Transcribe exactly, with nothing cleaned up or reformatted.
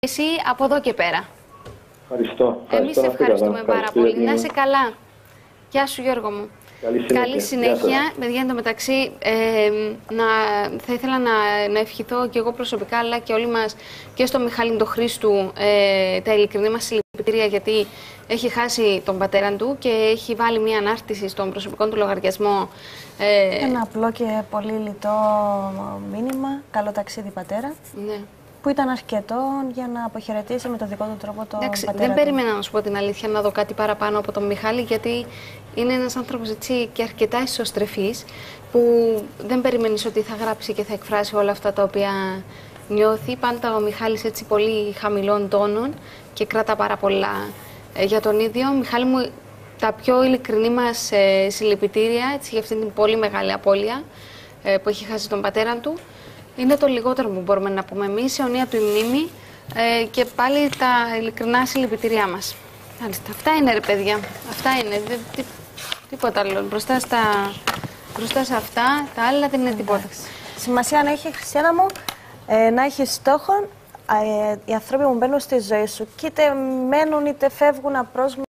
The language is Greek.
Εσύ από εδώ και πέρα. Ευχαριστώ. Εμείς σε ευχαριστούμε πάρα πολύ. Να είσαι καλά. Γεια σου Γιώργο μου. Καλή συνέχεια. Καλή συνέχεια. Παιδιά, εν τω μεταξύ, ε, να, θα ήθελα να, να ευχηθώ και εγώ προσωπικά, αλλά και όλοι μας και στο Μιχάλη τον Χρήστου ε, τα ειλικρινή μας συλληπιτήρια, γιατί έχει χάσει τον πατέρα του και έχει βάλει μια ανάρτηση στον προσωπικό του λογαριασμό. Ε, Ένα απλό και πολύ λιτό μήνυμα. Καλό ταξίδι πατέρα. Ναι. Που ήταν αρκετό για να αποχαιρετήσει με τον δικό του τρόπο τον Εντάξει, πατέρα δεν του. περίμενα να σου πω την αλήθεια να δω κάτι παραπάνω από τον Μιχάλη, γιατί είναι ένας άνθρωπος έτσι και αρκετά ισοστρεφής, που δεν περιμένεις ότι θα γράψει και θα εκφράσει όλα αυτά τα οποία νιώθει. Πάντα ο Μιχάλης έτσι πολύ χαμηλών τόνων και κρατά πάρα πολλά ε, για τον ίδιο. Μιχάλη μου, τα πιο ειλικρινή μας ε, συλληπιτήρια έτσι, για αυτή την πολύ μεγάλη απώλεια ε, που έχει χάσει τον πατέρα του. Είναι το λιγότερο που μπορούμε να πούμε εμείς, αιωνία του η μνήμη ε, και πάλι τα ειλικρινά συλληπιτήριά μας. Μάλιστα. Αυτά είναι ρε παιδιά, αυτά είναι, δεν, τι, τίποτα άλλο. Μπροστά, στα, μπροστά σε αυτά, τα άλλα δεν είναι τίποτα. Σημασία να έχει, Χριστιανά μου, ε, να έχει στόχο ε, οι άνθρωποι που μπαίνουν στη ζωή σου, και είτε μένουν είτε φεύγουν απρόσμενα.